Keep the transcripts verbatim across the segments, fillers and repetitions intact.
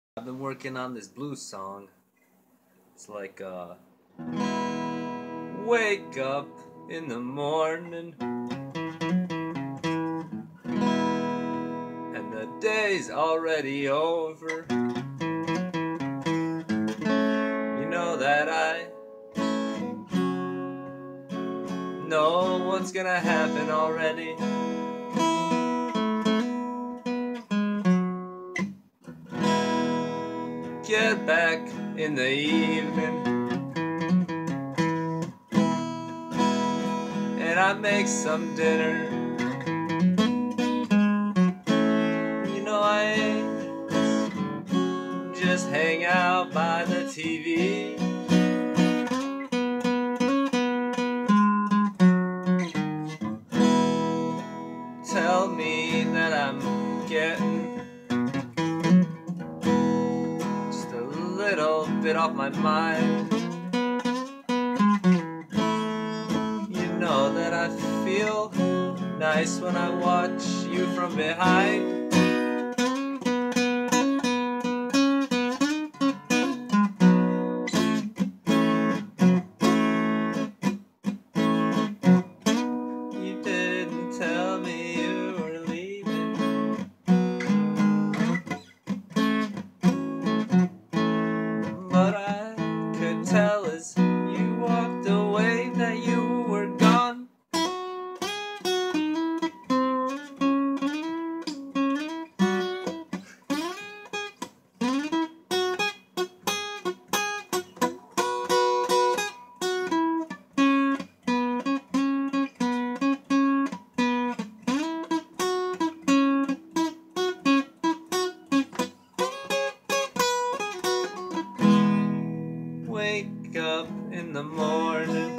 I've been working on this blues song. It's like, uh, wake up in the morning and the day's already over. You know that I know what's gonna happen already. Get back in the evening and I make some dinner. You know I just hang out by the T V. Tell me that I'm getting just a little bit off my mind. You know that I feel nice when I watch you from behind. You didn't tell me you were leaving, but I could tell as you walked away that you were gone. Wake up in the morning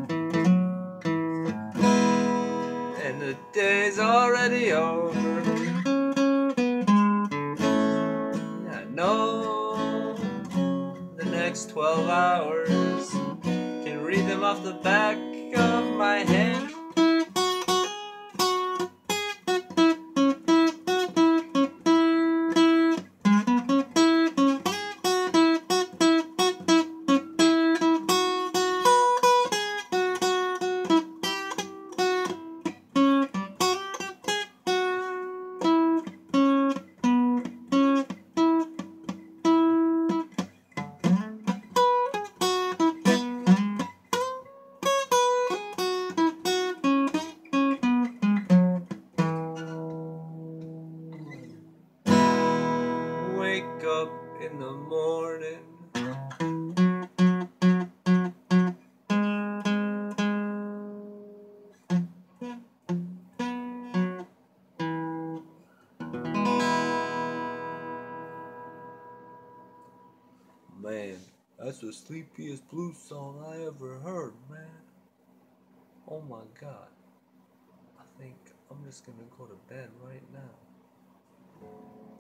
and the day's already over. I know the next twelve hours can read them off the back of my hand. Wake up in the morning Man, that's the sleepiest blues song I ever heard, man. Oh my god. I think I'm just gonna go to bed right now.